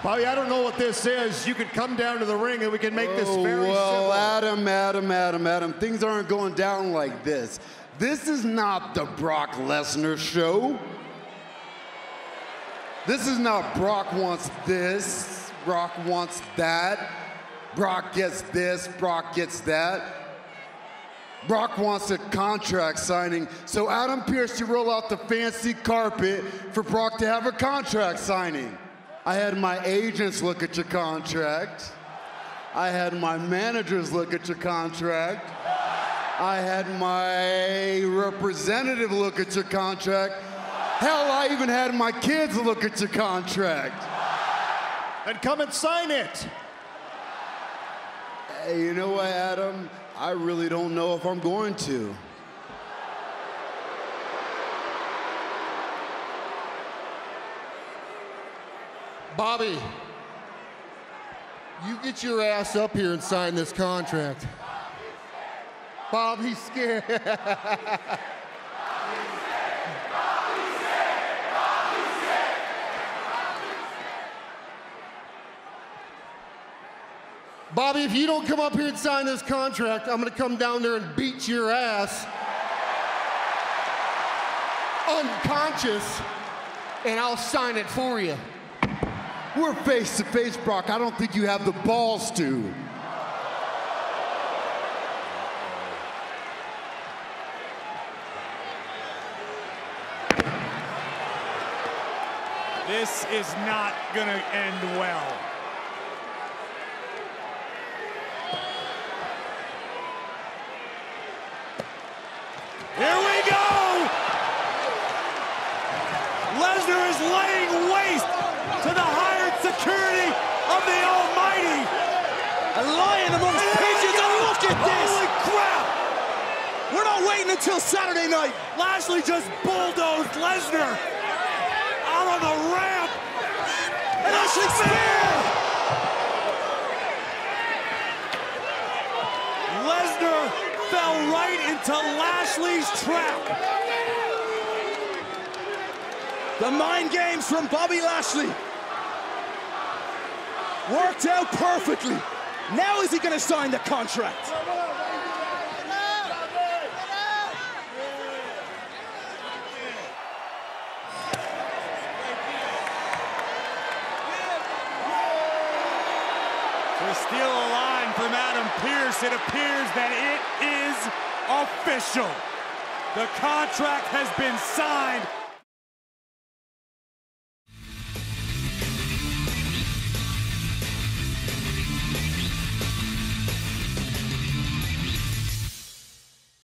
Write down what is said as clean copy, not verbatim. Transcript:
Bobby, I don't know what this is. You could come down to the ring and we can make this very simple. Adam, things aren't going down like this. This is not the Brock Lesnar show. This is not Brock wants this, Brock wants that. Brock gets this, Brock gets that. Brock wants a contract signing, so Adam Pearce, you roll out the fancy carpet for Brock to have a contract signing. I had my agents look at your contract. I had my managers look at your contract. I had my representative look at your contract. Hell, I even had my kids look at your contract. Then come and sign it. Hey, you know what, Adam? I really don't know if I'm going to. Bobby, you get your ass up here and sign this contract. Bob, he's scared. Bobby, if you don't come up here and sign this contract, I'm gonna come down there and beat your ass unconscious, and I'll sign it for you. We're face to face, Brock. I don't think you have the balls to. This is not gonna end well. Here we go! Lesnar is laying waste to the hired security of the Almighty. A lion amongst pigeons, and look at this! Holy crap! We're not waiting until Saturday night. Lashley just bulldozed Lesnar out on the ramp. And Lashley spear! Lesnar fell right into Lashley's trap. The mind games from Bobby Lashley worked out perfectly. Now is he going to sign the contract? To steal a line from Adam Pearce, it appears that it is official. The contract has been signed.